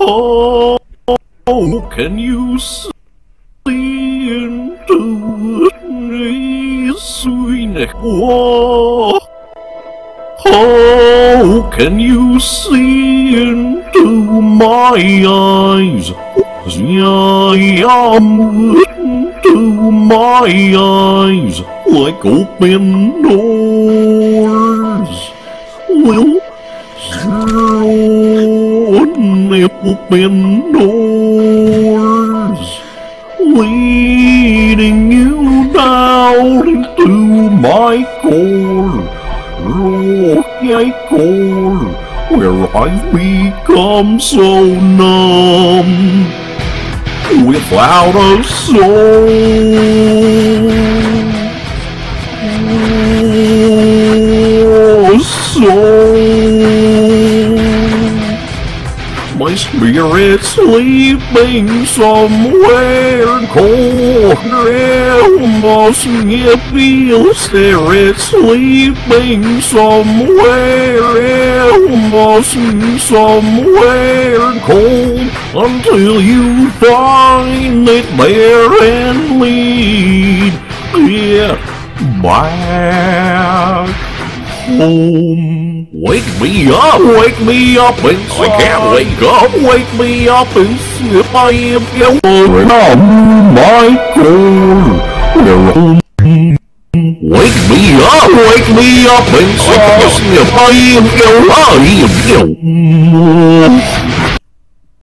How can you see into the sweet wall? How can you see into my eyes? I am into my eyes like open doors. Well, open doors leading you down into my core, my core, where I've become so numb without a soul. My spirit's sleeping somewhere cold. Almost it feels there it's sleeping somewhere, almost somewhere cold, until you find it there and lead it back home. Wake me up inside. I can't wake up. Wake me up inside. I am going on my core. Wake me up inside. I am going.